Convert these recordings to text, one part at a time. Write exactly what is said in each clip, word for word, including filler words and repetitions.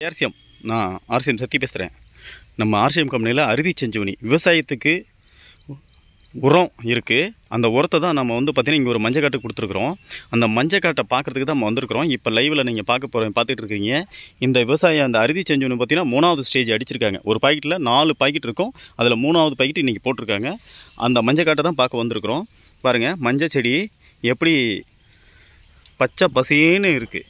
RCM நான் RCM சத்தி பேசுகிறேன். நம்ம ஆர்சிஎம் கம்பெனியில் அறுதி செஞ்சுவனி விவசாயத்துக்கு உரம் இருக்குது. அந்த உரத்தை தான் நம்ம வந்து பார்த்திங்கன்னா இங்கே ஒரு மஞ்சக்காட்டு கொடுத்துருக்குறோம். அந்த மஞ்சக்காட்டை பார்க்குறதுக்கு தான் நம்ம வந்திருக்கிறோம். இப்போ லைவில் நீங்கள் பார்க்க போகிற பார்த்துட்டு இருக்கீங்க. இந்த விவசாயம் அந்த அறுதி செஞ்சுவனி பார்த்திங்கன்னா மூணாவது ஸ்டேஜ் அடிச்சிருக்காங்க. ஒரு பாக்கெட்டில் நாலு பாக்கெட் இருக்கும். அதில் மூணாவது பாக்கெட் இன்றைக்கி போட்டிருக்காங்க. அந்த மஞ்சக்காட்டை தான் பார்க்க வந்திருக்கிறோம். பாருங்கள், மஞ்சள் செடி எப்படி பச்சை பசேன்னு இருக்குது.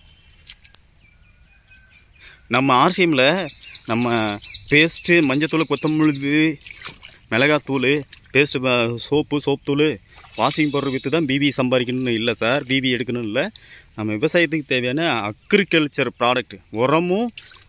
நம்ம ஆர்சிஎம்மில் நம்ம பேஸ்ட்டு, மஞ்சத்தூள், கொத்தமல்லி, மிளகாத்தூள், பேஸ்ட்டு, சோப்பு, சோப் தூள், வாஷிங் பவுடர் விற்று தான் பிபி சம்பாதிக்கணும்னு இல்லை சார், பிபி எடுக்கணும்னு இல்லை. நம்ம விவசாயத்துக்கு தேவையான அக்ரிகல்ச்சர் ப்ராடக்ட் உரமும்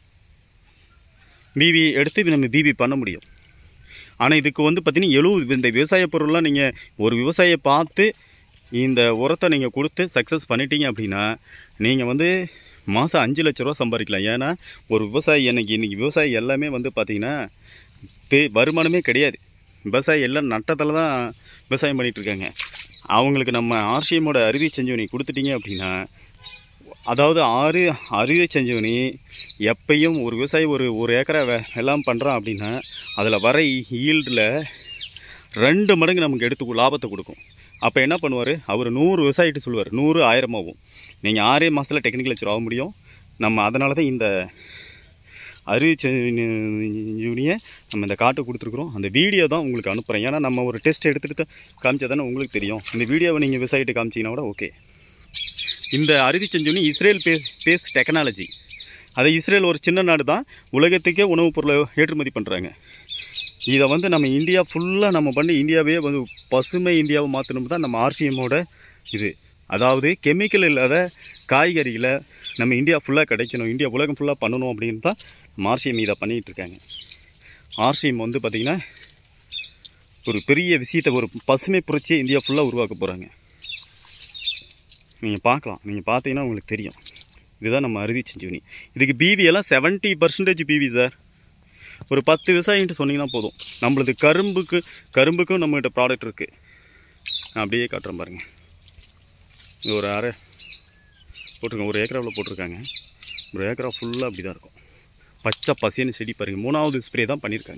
பிபி எடுத்து நம்ம பிபி பண்ண முடியும். ஆனால் இதுக்கு வந்து பார்த்திங்கன்னா எழுபது இந்த விவசாய பொருள்லாம் நீங்கள் ஒரு விவசாயியை பார்த்து இந்த உரத்தை நீங்கள் கொடுத்து சக்ஸஸ் பண்ணிட்டீங்க அப்படின்னா நீங்கள் வந்து மாதம் அஞ்சு லட்ச ரூபா சம்பாதிக்கலாம். ஏன்னா ஒரு விவசாயி எனக்கு இன்றைக்கி விவசாயி எல்லாமே வந்து பார்த்திங்கன்னா பே வருமானமே கிடையாது. விவசாயி எல்லாம் நட்டத்தில் தான் விவசாயம் பண்ணிகிட்ருக்காங்க. அவங்களுக்கு நம்ம ஆர்சிஎம்மோட அறுதி செஞ்சுவனி கொடுத்துட்டீங்க அப்படின்னா, அதாவது ஆறு அறுதி செஞ்சுவனி எப்பையும் ஒரு விவசாயி ஒரு ஒரு ஏக்கரை வே எல்லாம் பண்ணுறான் அப்படின்னா அதில் வர ஈல்டில் ரெண்டு மடங்கு நமக்கு எடுத்து லாபத்தை கொடுக்கும். அப்போ என்ன பண்ணுவார், அவர் நூறு விவசாயிட்டு சொல்லுவார், நூறு ஆயிரமாகும். நீங்கள் ஆறே மாதத்தில் டெக்னிக்கல் ஆக முடியும். நம்ம அதனால தான் இந்த அறுதி செஞ்சுவனியை நம்ம இந்த காட்டு கொடுத்துருக்குறோம். அந்த வீடியோ தான் உங்களுக்கு அனுப்புகிறேன். ஏன்னா நம்ம ஒரு டெஸ்ட் எடுத்துகிட்டு காமிச்சா தானே உங்களுக்கு தெரியும். இந்த வீடியோவை நீங்கள் விவசாயிட்டு காமிச்சிங்கன்னா கூட ஓகே. இந்த அறுதி செஞ்சுவனி இஸ்ரேல் பேஸ் பேஸ் டெக்னாலஜி. அதை இஸ்ரேல் ஒரு சின்ன நாடு தான், உலகத்துக்கே உணவுப் பொருளை ஏற்றுமதி பண்ணுறாங்க. இதை வந்து நம்ம இந்தியா ஃபுல்லாக நம்ம பண்ணி இந்தியாவே வந்து பசுமை இந்தியாவை மாற்றணும் தான் நம்ம ஆர்சிஎம்மோட இது. அதாவது கெமிக்கல் இல்லாத காய்கறிகளை நம்ம இந்தியா ஃபுல்லாக கிடைக்கணும், இந்தியா உலகம் ஃபுல்லாக பண்ணணும் அப்படின்னு தான் நம்ம ஆர்சிஎம் இதை பண்ணிகிட்ருக்காங்க. ஆர்சிஎம் வந்து பார்த்திங்கன்னா ஒரு பெரிய விஷயத்தை, ஒரு பசுமை புரட்சியை இந்தியா ஃபுல்லாக உருவாக்க போகிறாங்க. நீங்கள் பார்க்கலாம், நீங்கள் பார்த்தீங்கன்னா உங்களுக்கு தெரியும். இதுதான் நம்ம அறுதி செஞ்சுவனி. இதுக்கு பிவி எல்லாம் செவன்ட்டி பர்சன்டேஜ் பிவி சார். ஒரு பத்து விவசாயின்ட்டு சொன்னீங்கன்னா போதும். நம்மளது கரும்புக்கு கரும்புக்கும் நம்மகிட்ட ப்ராடக்ட் இருக்குது. நான் அப்படியே காட்டுறேன் பாருங்கள். இது ஒரு அரை போட்டிருக்கேன், ஒரு ஏக்கராவில் போட்டிருக்காங்க. ஒரு ஏக்கரா ஃபுல்லாக அப்படி தான் இருக்கும். பச்சை பசேன்னு செடி பாருங்கள். மூணாவது ஸ்ப்ரே தான் பண்ணியிருக்காங்க.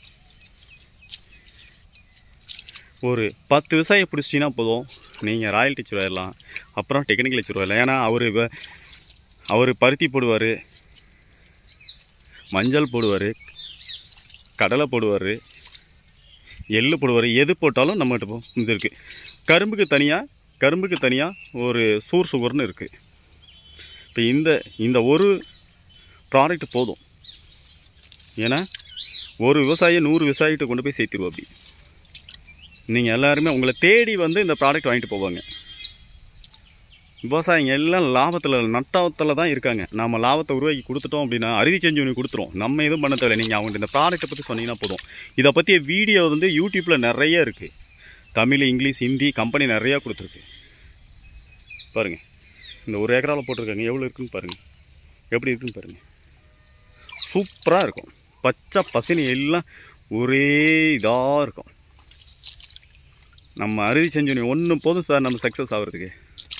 ஒரு பத்து விவசாயி பிடிச்சிட்டிங்கன்னா போதும், நீங்கள் ராயல்ட்டி வச்சுருவாயிடலாம். அப்புறம் டெக்னிக்கல் வச்சுருவாயிடலாம். ஏன்னா அவர் அவர் பருத்தி போடுவார், மஞ்சள் போடுவார், கடலை போடுவார், எள்ளு போடுவார். எது போட்டாலும் நம்மகிட்ட இது இருக்குது. கரும்புக்கு தனியாக கரும்புக்கு தனியாக ஒரு சூர் சுகர்னு இருக்குது. இப்போ இந்த இந்த ஒரு ப்ராடக்ட் போதும். ஏன்னா ஒரு விவசாயியை நூறு விவசாயிகிட்ட கொண்டு போய் சேர்த்துருவோம். அப்படி நீங்கள் எல்லாருமே உங்களை தேடி வந்து இந்த ப்ராடக்ட் வாங்கிட்டு போவாங்க. விவசாயிங்க எல்லாம் லாபத்தில் நட்டத்தில் தான் இருக்காங்க. நம்ம லாபத்தை உருவாக்கி கொடுத்துட்டோம் அப்படின்னா அறுதி செஞ்சுவனி கொடுத்துரும். நம்ம எதுவும் பண்ண தேவையில்லை. நீங்கள் அவங்க இந்த ப்ராடக்ட்டை பற்றி சொன்னீங்கன்னா போதும். இதை பற்றிய வீடியோ வந்து யூடியூப்பில் நிறைய இருக்குது. தமிழ், இங்கிலீஷ், ஹிந்தி கம்பெனி நிறையா கொடுத்துருக்கு. பாருங்கள், இந்த ஒரு ஏக்கராவில் போட்டிருக்காங்க. எவ்வளோ இருக்குன்னு பாருங்கள், எப்படி இருக்குன்னு பாருங்கள். சூப்பராக இருக்கும். பச்சை பசனி எல்லாம் ஒரே இதாக இருக்கும். நம்ம அறுதி செஞ்சுவனி ஒன்று போதும் சார் நம்ம சக்ஸஸ் ஆகிறதுக்கு.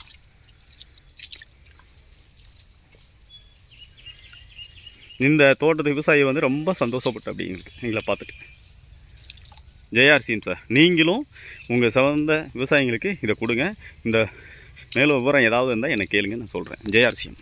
இந்த தோட்டத்து விவசாயி வந்து ரொம்ப சந்தோஷப்பட்டு அப்படிங்களுக்கு எங்களை பார்த்துட்டு. ஜெயார்சிஎம் சார், நீங்களும் உங்கள் சிறந்த விவசாயிங்களுக்கு இதை கொடுங்க. இந்த மேலும் விவரம் ஏதாவது இருந்தால் எனக்கு கேளுங்க, நான் சொல்கிறேன். ஜெயார்சிஎம்.